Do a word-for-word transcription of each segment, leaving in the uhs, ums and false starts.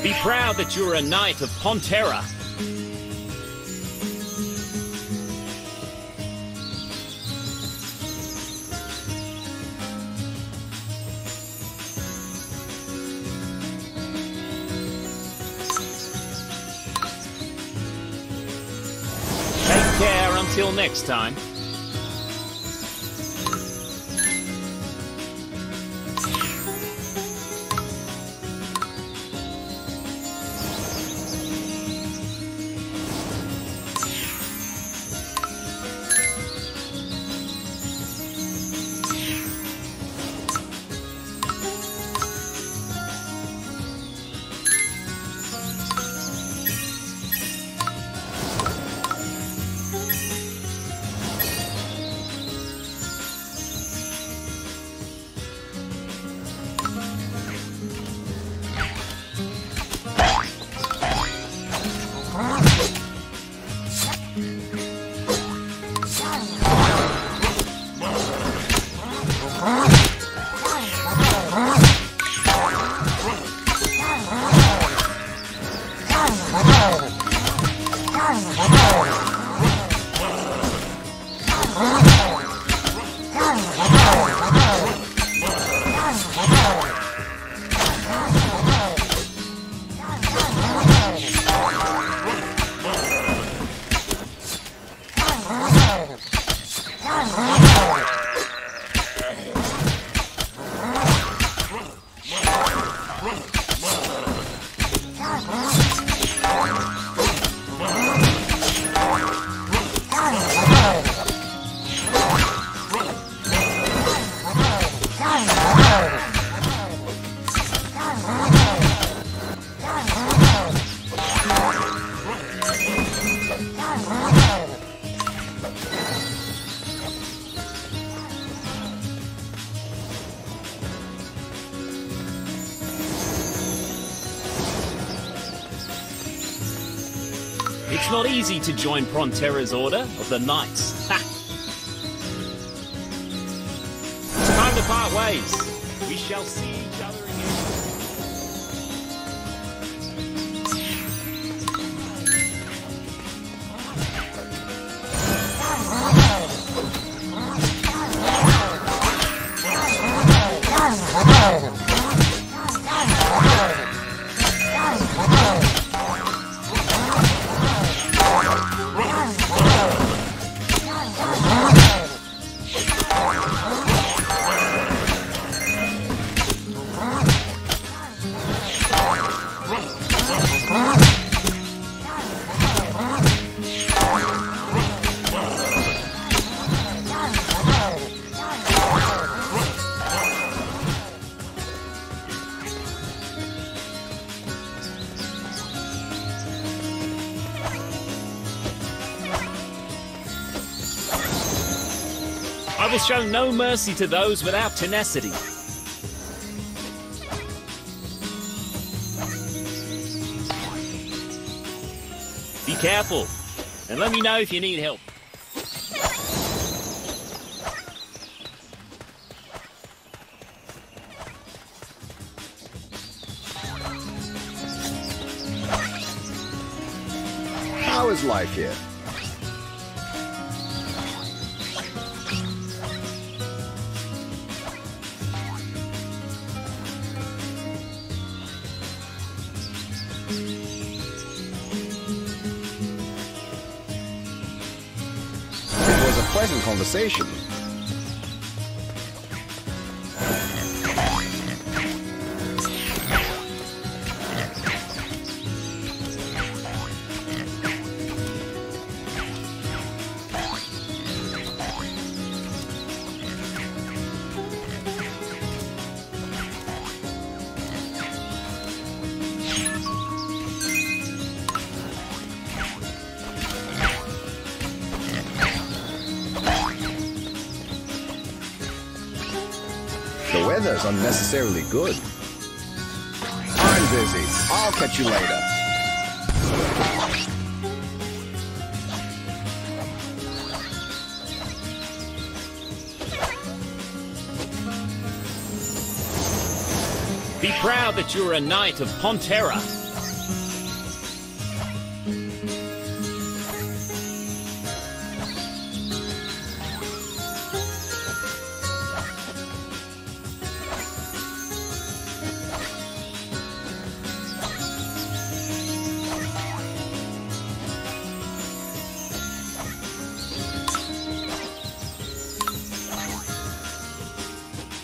Be proud that you're a knight of Ponterra. Take care until next time. It's not easy to join Ponterra's Order of the Knights. Ha! It's time to part ways. We shall see each other again. I will show no mercy to those without tenacity. Be careful, and let me know if you need help. How is life here? Pleasant conversation. The weather's unnecessarily good. I'm busy. I'll catch you later. Be proud that you're a knight of Ponterra.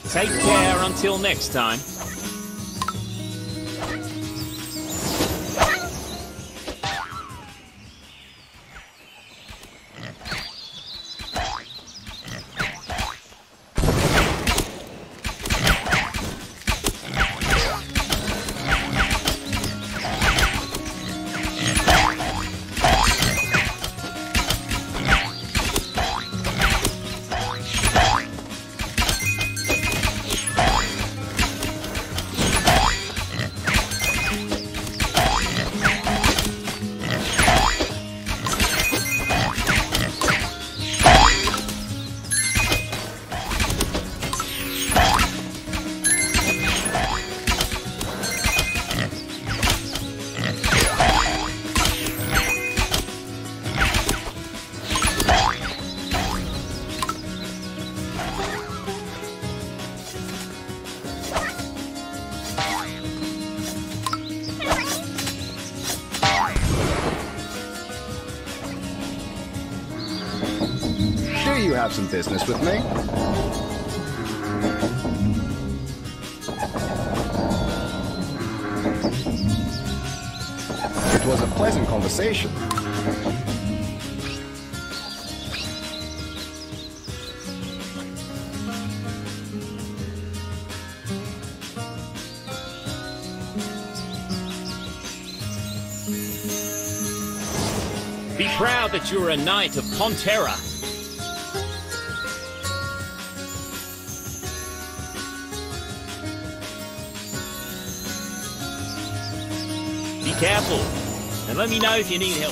Take care until next time. Do you have some business with me? It was a pleasant conversation. Be proud that you're a knight of Ponterra. Be careful, and let me know if you need help.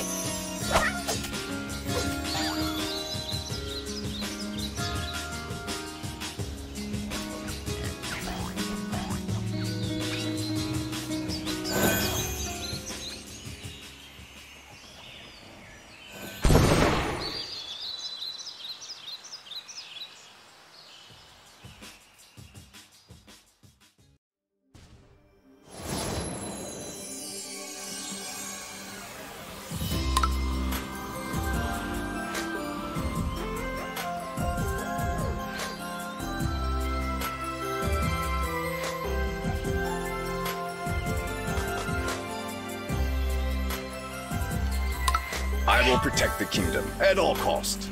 I will protect the kingdom at all cost.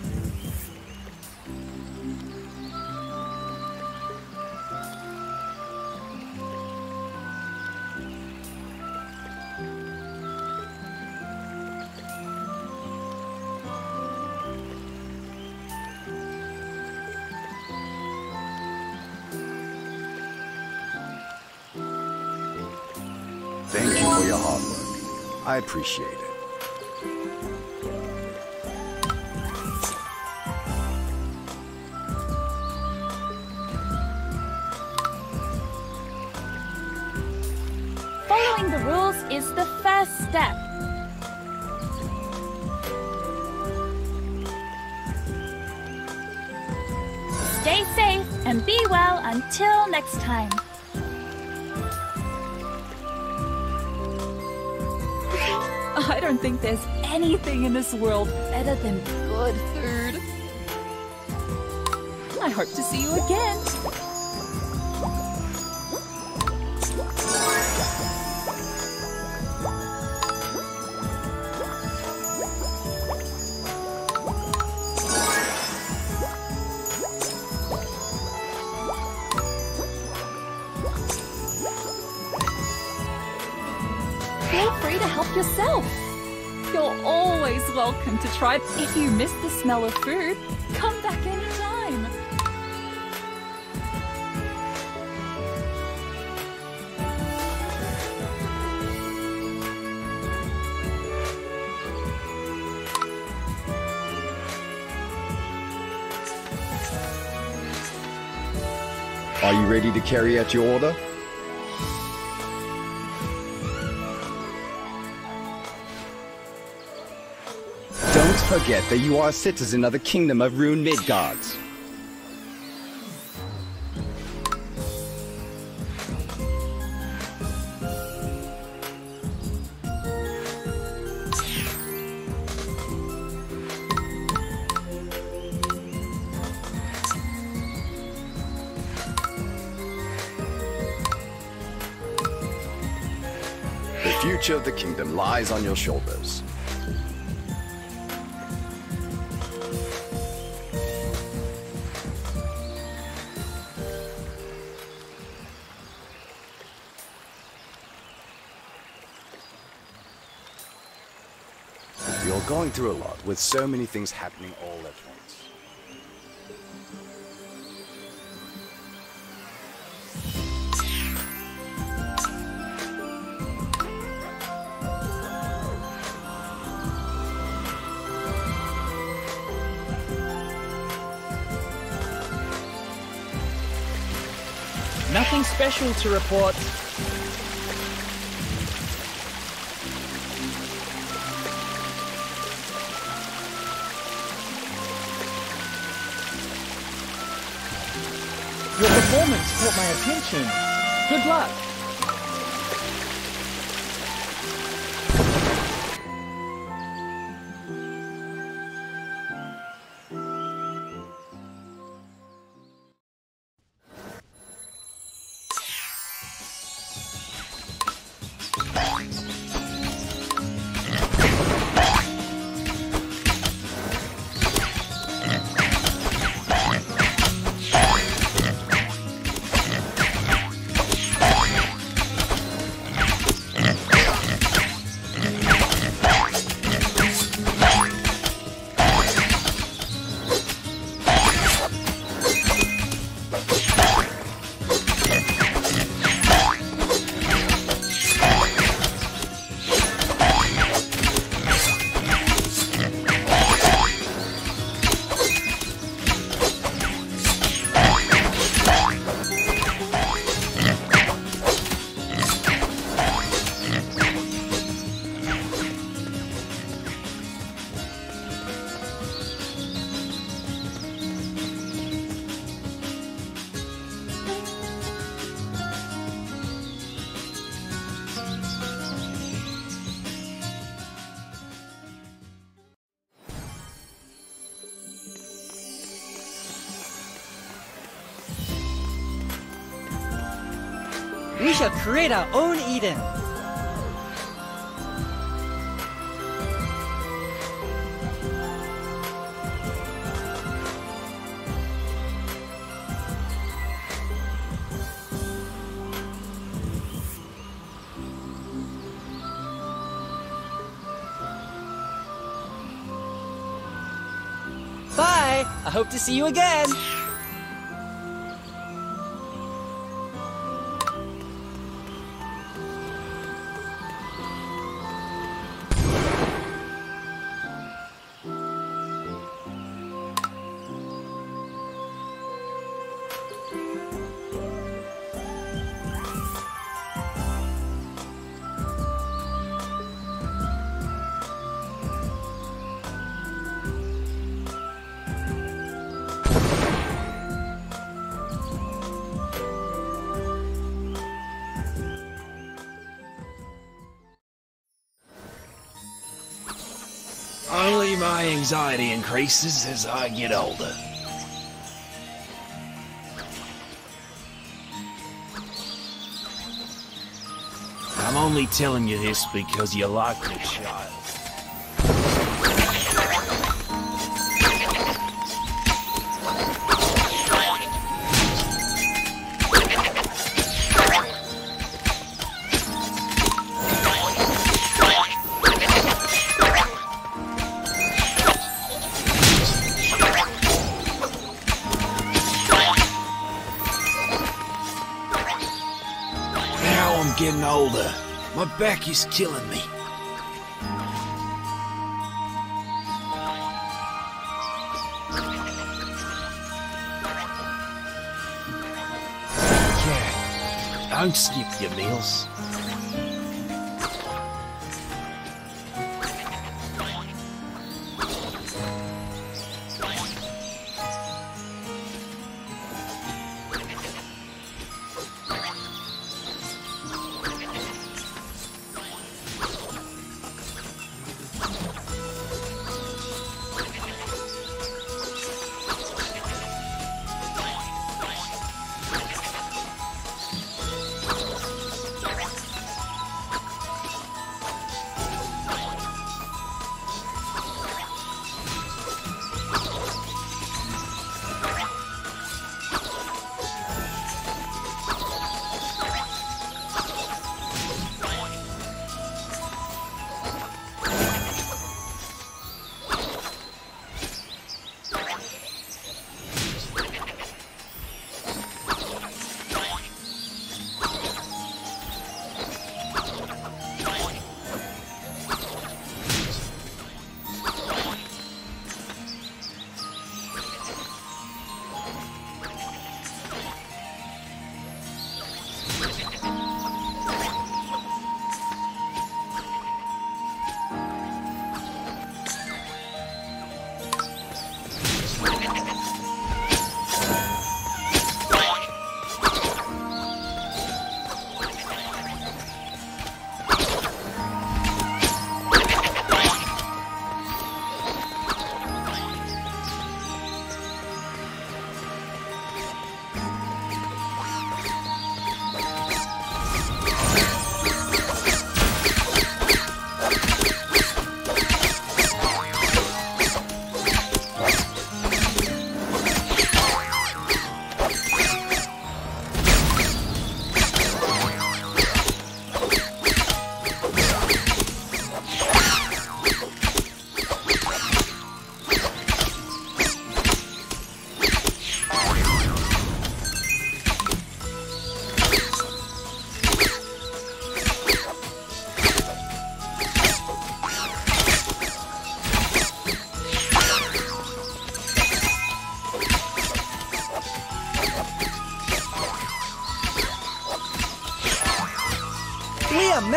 Thank you for your hard work. I appreciate it. Following the rules is the first step. Stay safe and be well until next time. I don't think there's anything in this world better than good food. I hope to see you again. Feel free to help yourself. You're always welcome to try. If you miss the smell of food, come back anytime. Are you ready to carry out your order? Don't forget that you are a citizen of the Kingdom of Rune Midgards. future of the kingdom lies on your shoulders. You're going through a lot with so many things happening all at once. Nothing special to report. Your performance caught my attention. Good luck. We shall create our own Eden. Bye! I hope to see you again! Only my anxiety increases as I get older. I'm only telling you this because you like the child. Getting older. My back is killing me. Yeah, don't skip your meals.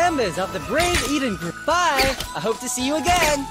members of the Brave Eden Group. Bye! I hope to see you again!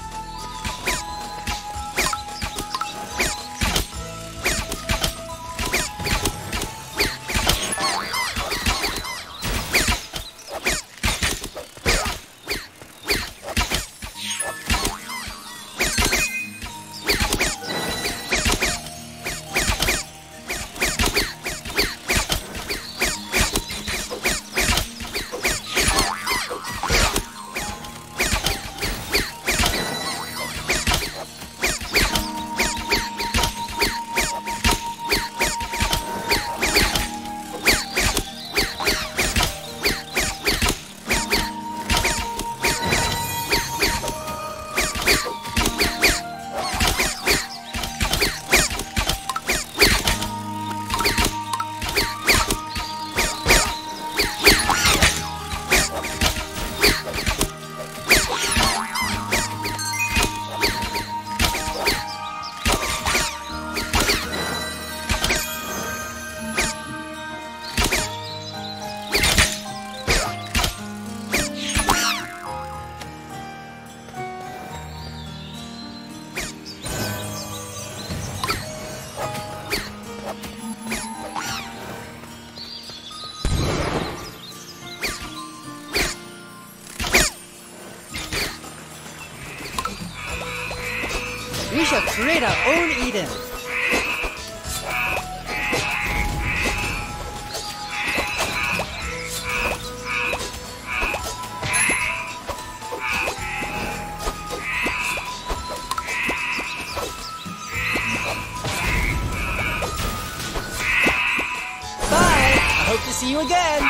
We shall create our own Eden. Bye! I hope to see you again.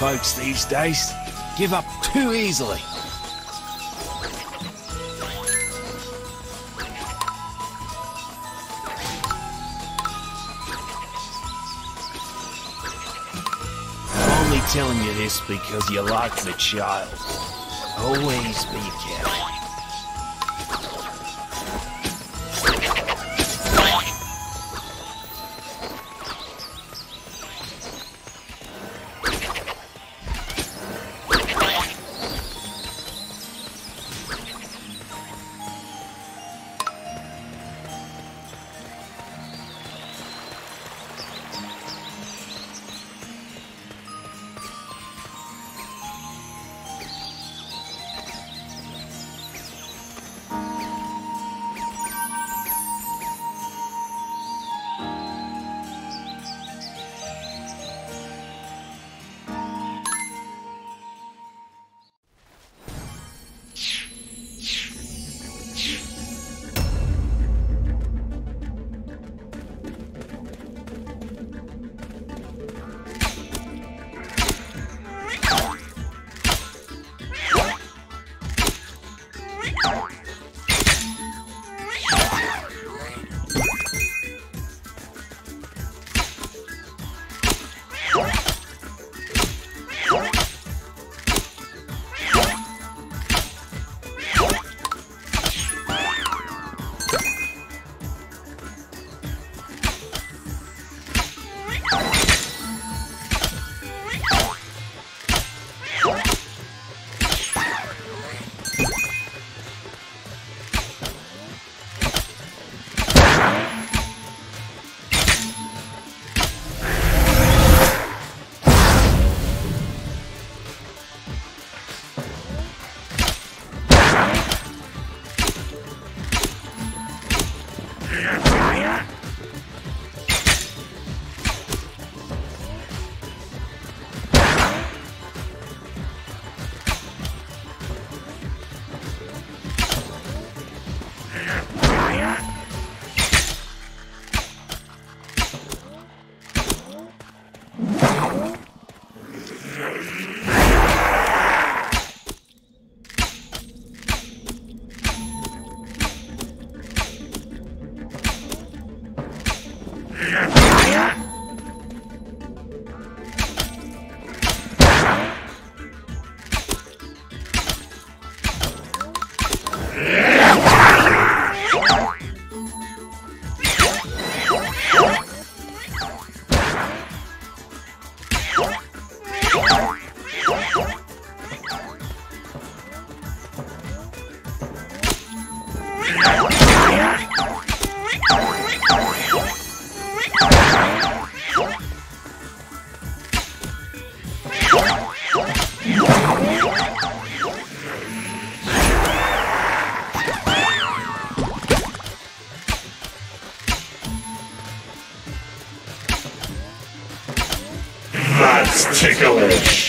folks these days give up too easily. I'm only telling you this because you like the child. Always be careful. That's ticklish!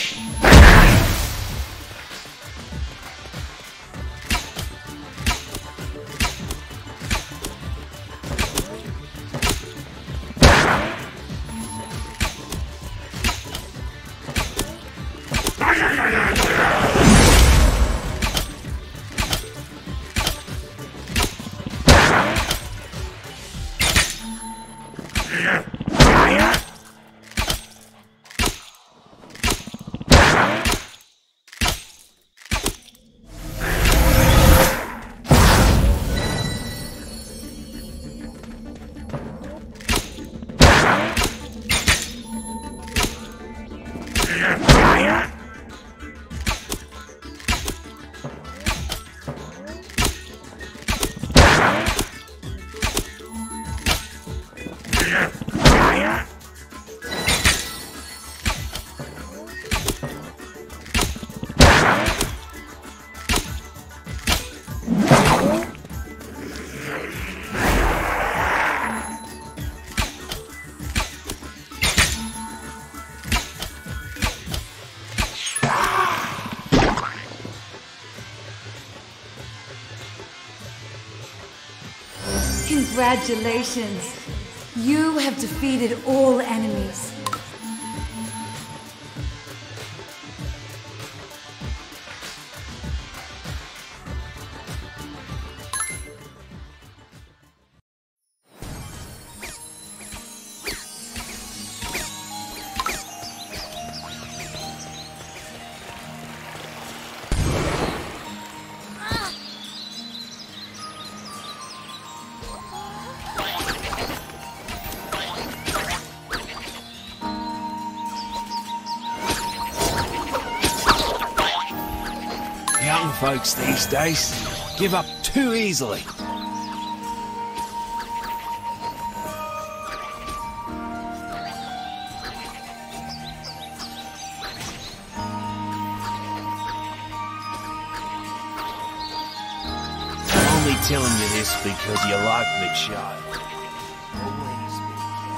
Congratulations! You have defeated all enemies. folks these days give up too easily. I'm only telling you this because you like me, child. Always be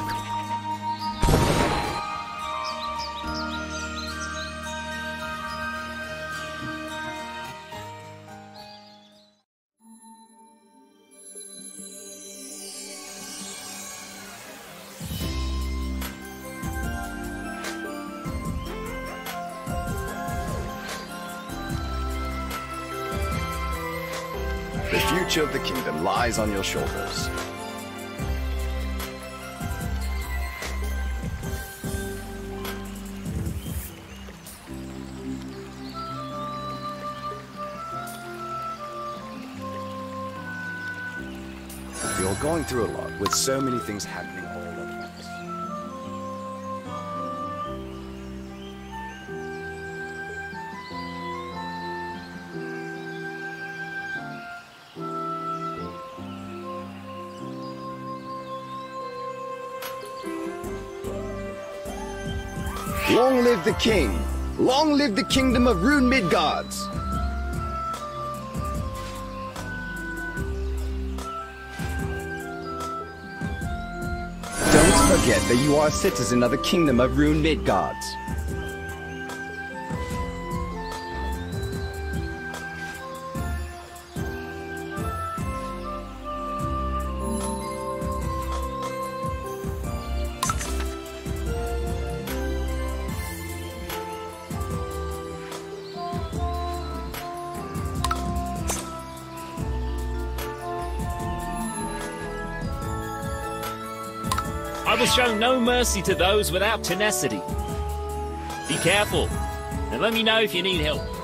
The future of the kingdom lies on your shoulders. You're going through a lot with so many things happening all at once. Long live the king! Long live the kingdom of Rune Midgards! Don't forget that you are a citizen of the kingdom of Rune Midgards. I will show no mercy to those without tenacity. Be careful, and let me know if you need help.